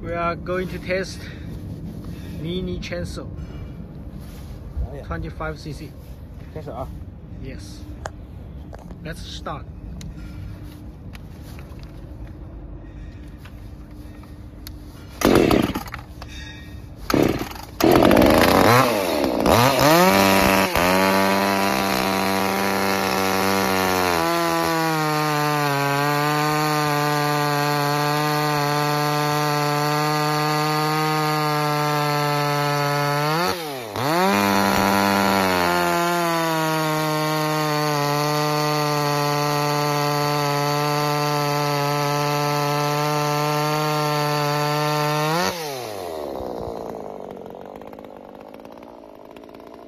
We are going to test mini chainsaw 25cc. 开始啊 Yes. Let's start.